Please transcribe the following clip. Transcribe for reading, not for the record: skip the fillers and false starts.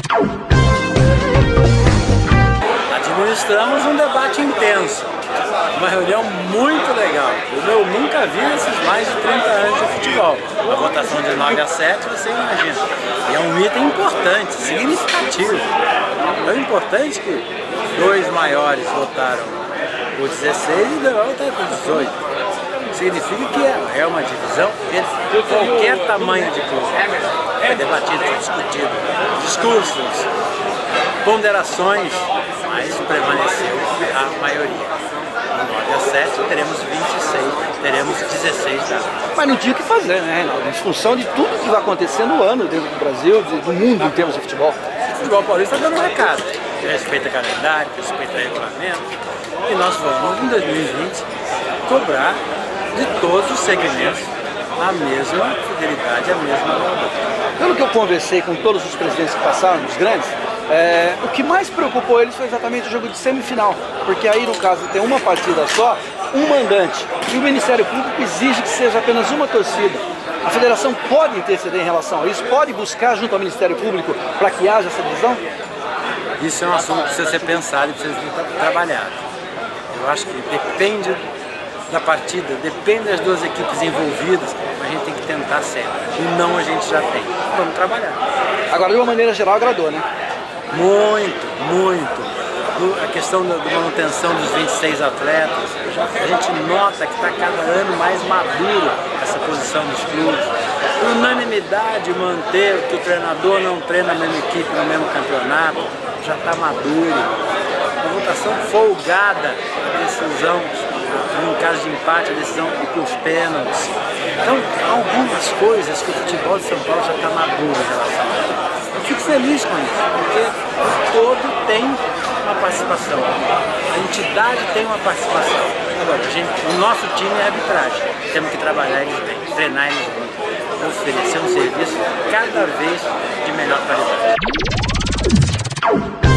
Administramos um debate intenso, uma reunião muito legal. Eu nunca vi nesses mais de 30 anos de futebol. A votação de 9 a 7, você imagina. E é um item importante, significativo. Tão importante que 2 maiores votaram por 16 e 2 votaram por 18. Significa que é uma divisão entre qualquer tamanho de clube. É debatido, discutido, discursos, ponderações, mas prevaleceu a maioria. No 9 a 7 teremos 26, teremos 16 dados. Mas não tinha o que fazer, né, Reinaldo? Em função de tudo que vai acontecer no ano dentro do Brasil, do mundo em termos de futebol. O futebol paulista está dando um recado. Que respeita calendário, que respeita regulamento. E nós vamos, em 2020, cobrar de todos os segmentos a mesma fidelidade, a mesma lealdade. Pelo que eu conversei com todos os presidentes que passaram, os grandes, o que mais preocupou eles foi exatamente o jogo de semifinal, porque aí no caso tem uma partida só, um mandante, e o Ministério Público exige que seja apenas uma torcida. A federação pode interceder em relação a isso, pode buscar junto ao Ministério Público para que haja essa divisão? Isso é um assunto que precisa ser pensado e precisa ser trabalhado. Eu acho que depende da partida, depende das duas equipes envolvidas, a gente tem que tentar sempre. E não a gente já tem. Vamos trabalhar. Agora, de uma maneira geral, agradou, né? Muito, muito. A questão da manutenção dos 26 atletas, a gente nota que está cada ano mais maduro essa posição dos clubes. Por unanimidade, manter que o treinador não treina a mesma equipe no mesmo campeonato, já está maduro. A votação folgada, a decisão, em caso de empate, a decisão por os pênaltis. Então, algumas coisas que o futebol de São Paulo já está maduro em relação a isso. Eu fico feliz com isso, porque o todo tem uma participação, a entidade tem uma participação. Agora, o nosso time é arbitragem, temos que trabalhar eles bem, treinar eles bem, oferecer um serviço cada vez de melhor qualidade.